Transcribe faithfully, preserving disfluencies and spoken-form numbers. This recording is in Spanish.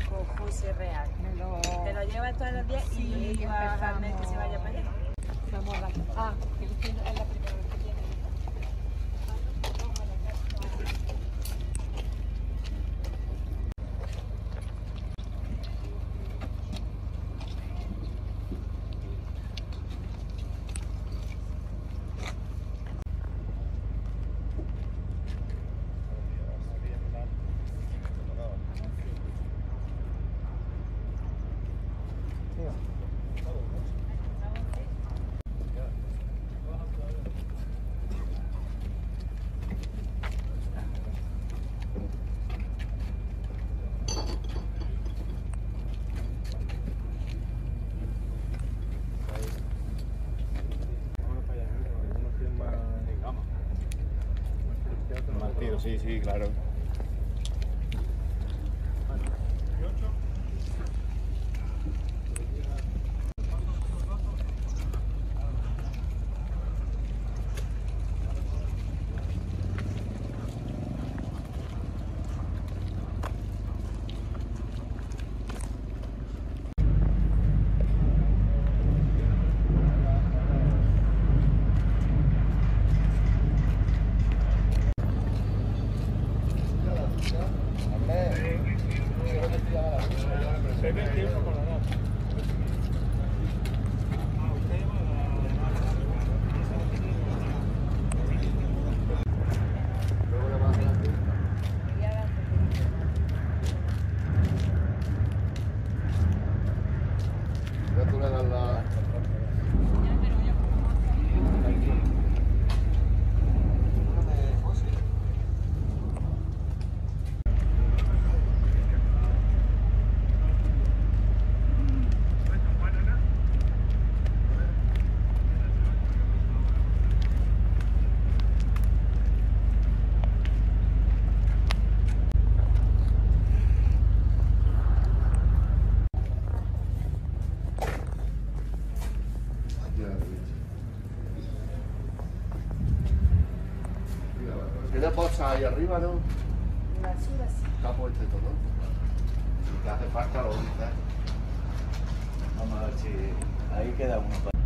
con José Real. Me lo... Te lo llevas todos los días Sí, y yo le digo a Jaime que se vaya para allá. Vamos a la... Ah, que es la primera vez que viene. Sí, sí, claro. Tiene bolsa ahí arriba, ¿no? La basura sí. Está puesto y todo. Si te hace falta lo dices. Vamos a ver si ahí queda uno.